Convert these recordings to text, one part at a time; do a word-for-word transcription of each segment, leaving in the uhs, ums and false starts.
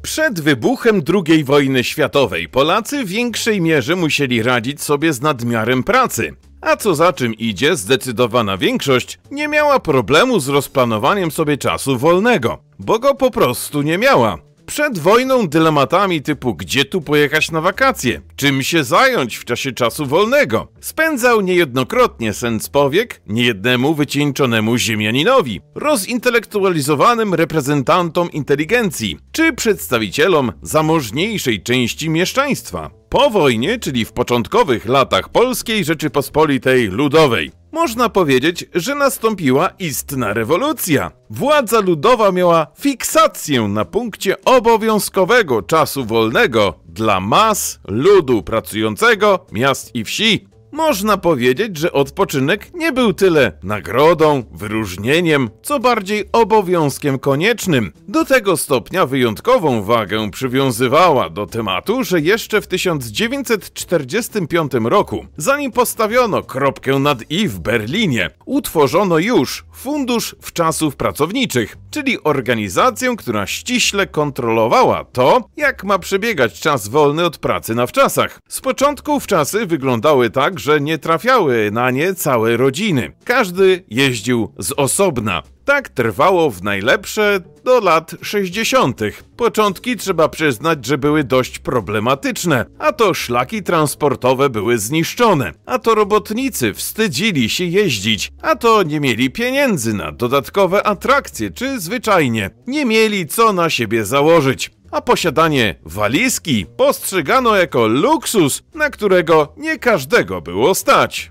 Przed wybuchem drugiej wojny światowej Polacy w większej mierze musieli radzić sobie z nadmiarem pracy. A co za czym idzie, zdecydowana większość nie miała problemu z rozplanowaniem sobie czasu wolnego, bo go po prostu nie miała. Przed wojną dylematami typu gdzie tu pojechać na wakacje, czym się zająć w czasie czasu wolnego, spędzał niejednokrotnie sen z powiek niejednemu wycieńczonemu ziemianinowi, rozintelektualizowanym reprezentantom inteligencji, czy przedstawicielom zamożniejszej części mieszczaństwa. Po wojnie, czyli w początkowych latach Polskiej Rzeczypospolitej Ludowej, można powiedzieć, że nastąpiła istna rewolucja. Władza ludowa miała fiksację na punkcie obowiązkowego czasu wolnego dla mas, ludu pracującego, miast i wsi. Można powiedzieć, że odpoczynek nie był tyle nagrodą, wyróżnieniem, co bardziej obowiązkiem koniecznym. Do tego stopnia wyjątkową wagę przywiązywała do tematu, że jeszcze w tysiąc dziewięćset czterdziestym piątym roku, zanim postawiono kropkę nad i w Berlinie, utworzono już Fundusz Wczasów Pracowniczych, czyli organizację, która ściśle kontrolowała to, jak ma przebiegać czas wolny od pracy na wczasach. Z początku wczasy wyglądały tak, że nie trafiały na nie całe rodziny. Każdy jeździł z osobna. Tak trwało w najlepsze do lat sześćdziesiątych. Początki trzeba przyznać, że były dość problematyczne, a to szlaki transportowe były zniszczone, a to robotnicy wstydzili się jeździć, a to nie mieli pieniędzy na dodatkowe atrakcje, czy zwyczajnie nie mieli co na siebie założyć. A posiadanie walizki postrzegano jako luksus, na którego nie każdego było stać.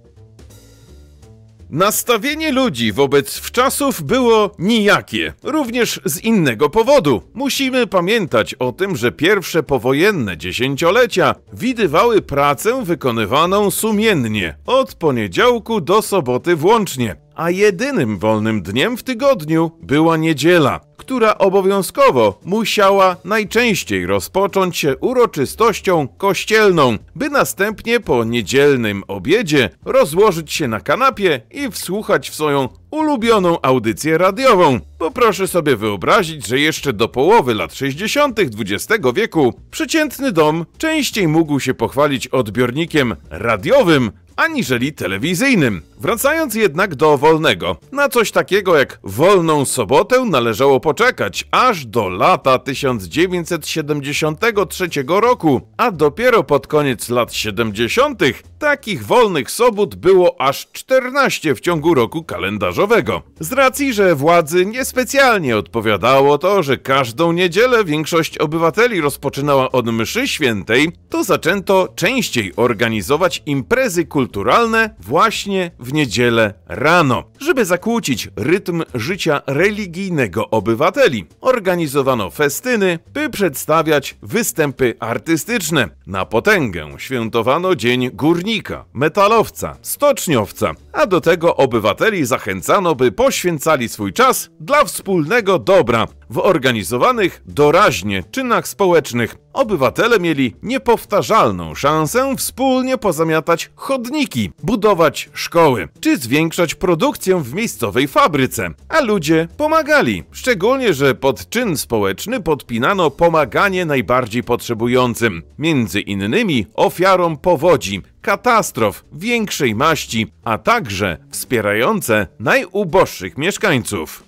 Nastawienie ludzi wobec wczasów było nijakie, również z innego powodu. Musimy pamiętać o tym, że pierwsze powojenne dziesięciolecia widywały pracę wykonywaną sumiennie, od poniedziałku do soboty włącznie, a jedynym wolnym dniem w tygodniu była niedziela, która obowiązkowo musiała najczęściej rozpocząć się uroczystością kościelną, by następnie po niedzielnym obiedzie rozłożyć się na kanapie i wsłuchać w swoją ulubioną audycję radiową. Bo proszę sobie wyobrazić, że jeszcze do połowy lat sześćdziesiątych dwudziestego wieku przeciętny dom częściej mógł się pochwalić odbiornikiem radiowym, aniżeli telewizyjnym. Wracając jednak do wolnego, na coś takiego jak wolną sobotę należało poczekać aż do lata tysiąc dziewięćset siedemdziesiątego trzeciego roku, a dopiero pod koniec lat siedemdziesiątych takich wolnych sobot było aż czternaście w ciągu roku kalendarzowego. Z racji, że władzy niespecjalnie odpowiadało to, że każdą niedzielę większość obywateli rozpoczynała od mszy świętej, to zaczęto częściej organizować imprezy kulturalne właśnie w niedzielę rano, żeby zakłócić rytm życia religijnego obywateli. Organizowano festyny, by przedstawiać występy artystyczne. Na potęgę świętowano Dzień Górnika, Metalowca, Stoczniowca, a do tego obywateli zachęcano, by poświęcali swój czas dla wspólnego dobra w organizowanych doraźnie czynach społecznych. Obywatele mieli niepowtarzalną szansę wspólnie pozamiatać chodniki, budować szkoły, czy zwiększać produkcję w miejscowej fabryce, a ludzie pomagali. Szczególnie, że pod czyn społeczny podpinano pomaganie najbardziej potrzebującym, między innymi ofiarom powodzi, katastrof większej maści, a także wspierające najuboższych mieszkańców.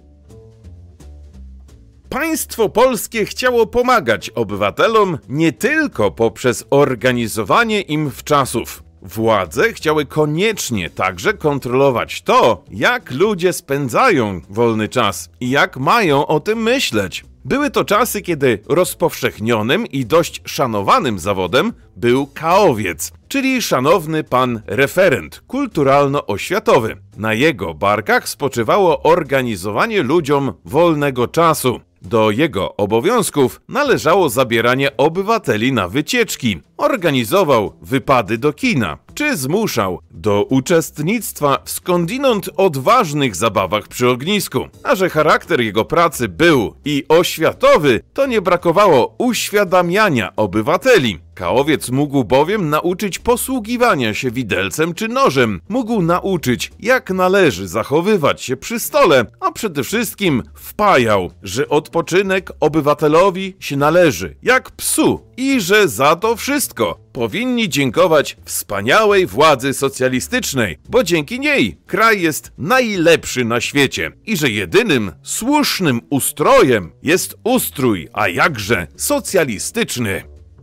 Państwo polskie chciało pomagać obywatelom nie tylko poprzez organizowanie im wczasów. Władze chciały koniecznie także kontrolować to, jak ludzie spędzają wolny czas i jak mają o tym myśleć. Były to czasy, kiedy rozpowszechnionym i dość szanowanym zawodem był kaowiec, czyli szanowny pan referent kulturalno-oświatowy. Na jego barkach spoczywało organizowanie ludziom wolnego czasu. Do jego obowiązków należało zabieranie obywateli na wycieczki. Organizował wypady do kina, czy zmuszał do uczestnictwa w skądinąd odważnych zabawach przy ognisku. A że charakter jego pracy był i oświatowy, to nie brakowało uświadamiania obywateli. Kaowiec mógł bowiem nauczyć posługiwania się widelcem czy nożem, mógł nauczyć, jak należy zachowywać się przy stole, a przede wszystkim wpajał, że odpoczynek obywatelowi się należy, jak psu, i że za to wszystko powinni dziękować wspaniałej władzy socjalistycznej, bo dzięki niej kraj jest najlepszy na świecie i że jedynym słusznym ustrojem jest ustrój, a jakże socjalistyczny.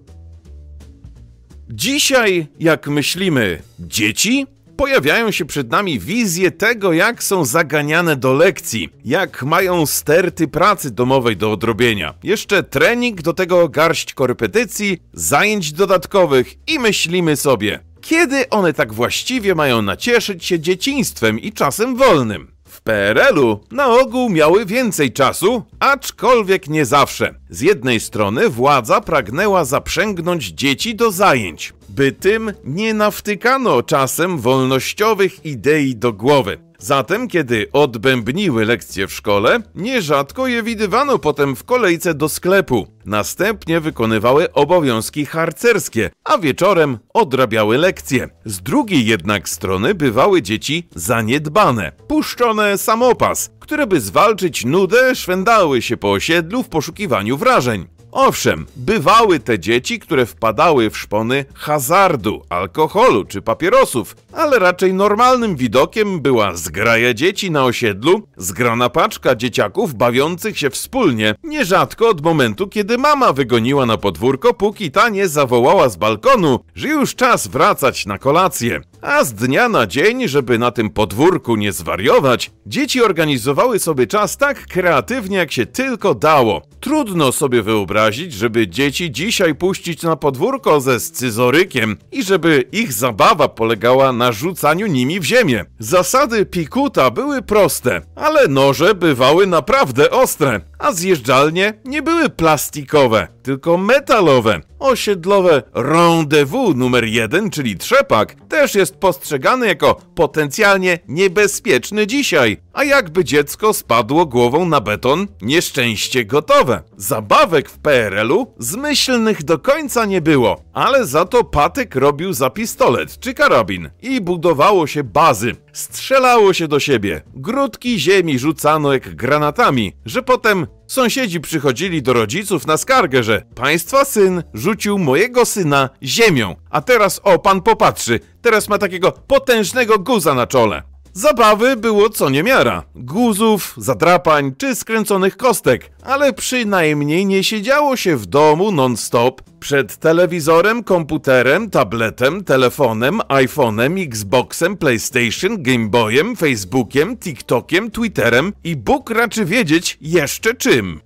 Dzisiaj, jak myślimy dzieci, pojawiają się przed nami wizje tego, jak są zaganiane do lekcji, jak mają sterty pracy domowej do odrobienia, jeszcze trening, do tego garść korepetycji, zajęć dodatkowych i myślimy sobie, kiedy one tak właściwie mają nacieszyć się dzieciństwem i czasem wolnym. W P R L-u na ogół miały więcej czasu, aczkolwiek nie zawsze. Z jednej strony władza pragnęła zaprzęgnąć dzieci do zajęć, by tym nie nawtykano czasem wolnościowych idei do głowy. Zatem, kiedy odbębniły lekcje w szkole, nierzadko je widywano potem w kolejce do sklepu. Następnie wykonywały obowiązki harcerskie, a wieczorem odrabiały lekcje. Z drugiej jednak strony bywały dzieci zaniedbane, puszczone samopas, które by zwalczyć nudę szwędały się po osiedlu w poszukiwaniu wrażeń. Owszem, bywały te dzieci, które wpadały w szpony hazardu, alkoholu czy papierosów, ale raczej normalnym widokiem była zgraja dzieci na osiedlu, zgrana paczka dzieciaków bawiących się wspólnie, nierzadko od momentu, kiedy mama wygoniła na podwórko, póki ta nie zawołała z balkonu, że już czas wracać na kolację. A z dnia na dzień, żeby na tym podwórku nie zwariować, dzieci organizowały sobie czas tak kreatywnie, jak się tylko dało. Trudno sobie wyobrazić, żeby dzieci dzisiaj puścić na podwórko ze scyzorykiem i żeby ich zabawa polegała na rzucaniu nimi w ziemię. Zasady pikuta były proste, ale noże bywały naprawdę ostre, a zjeżdżalnie nie były plastikowe, tylko metalowe. Osiedlowe rendezvous numer jeden, czyli trzepak, też jest postrzegany jako potencjalnie niebezpieczny dzisiaj, a jakby dziecko spadło głową na beton, nieszczęście gotowe. Zabawek w P R L-u zmyślnych do końca nie było, ale za to patyk robił za pistolet czy karabin i budowało się bazy, strzelało się do siebie, grudki ziemi rzucano jak granatami, że potem sąsiedzi przychodzili do rodziców na skargę, że państwa syn rzucił mojego syna ziemią, a teraz o, pan popatrzy, teraz ma takiego potężnego guza na czole. Zabawy było co niemiara, guzów, zadrapań czy skręconych kostek, ale przynajmniej nie siedziało się w domu non-stop przed telewizorem, komputerem, tabletem, telefonem, iPhone'em, Xboxem, PlayStation, Gameboyem, Facebookiem, TikTokiem, Twitterem i Bóg raczy wiedzieć jeszcze czym.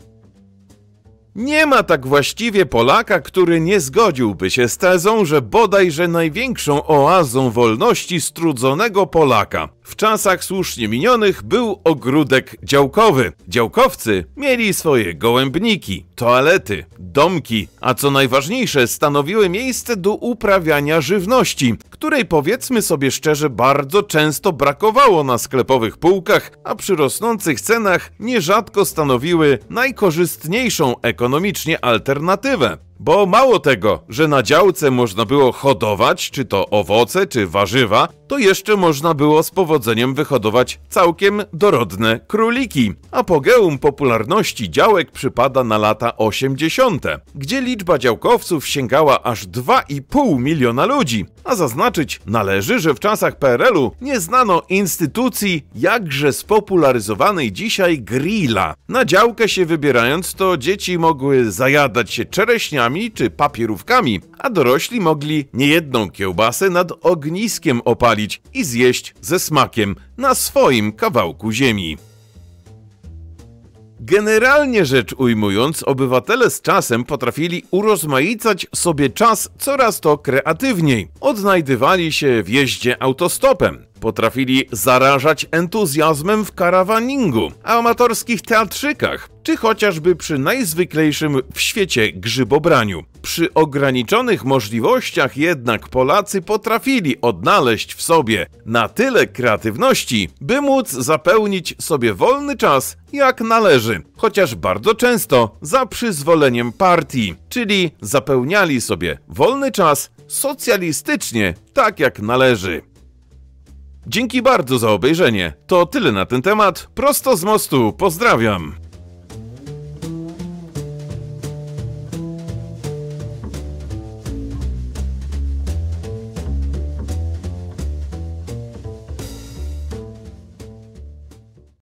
Nie ma tak właściwie Polaka, który nie zgodziłby się z tezą, że bodajże największą oazą wolności strudzonego Polaka w czasach słusznie minionych był ogródek działkowy. Działkowcy mieli swoje gołębniki, toalety, domki, a co najważniejsze stanowiły miejsce do uprawiania żywności, której powiedzmy sobie szczerze bardzo często brakowało na sklepowych półkach, a przy rosnących cenach nierzadko stanowiły najkorzystniejszą ekonomicznie alternatywę. Bo mało tego, że na działce można było hodować, czy to owoce, czy warzywa, to jeszcze można było z powodzeniem wyhodować całkiem dorodne króliki. Apogeum popularności działek przypada na lata osiemdziesiąte, gdzie liczba działkowców sięgała aż dwa i pół miliona ludzi. A zaznaczyć należy, że w czasach P R L-u nie znano instytucji jakże spopularyzowanej dzisiaj grilla. Na działkę się wybierając, to dzieci mogły zajadać się czereśniami czy papierówkami, a dorośli mogli niejedną kiełbasę nad ogniskiem opalić i zjeść ze smakiem na swoim kawałku ziemi. Generalnie rzecz ujmując, obywatele z czasem potrafili urozmaicać sobie czas coraz to kreatywniej. Odnajdywali się w jeździe autostopem, potrafili zarażać entuzjazmem w karawaningu, amatorskich teatrzykach czy chociażby przy najzwyklejszym w świecie grzybobraniu. Przy ograniczonych możliwościach jednak Polacy potrafili odnaleźć w sobie na tyle kreatywności, by móc zapełnić sobie wolny czas jak należy, chociaż bardzo często za przyzwoleniem partii, czyli zapełniali sobie wolny czas socjalistycznie, tak jak należy. Dzięki bardzo za obejrzenie. To tyle na ten temat. Prosto z mostu. Pozdrawiam.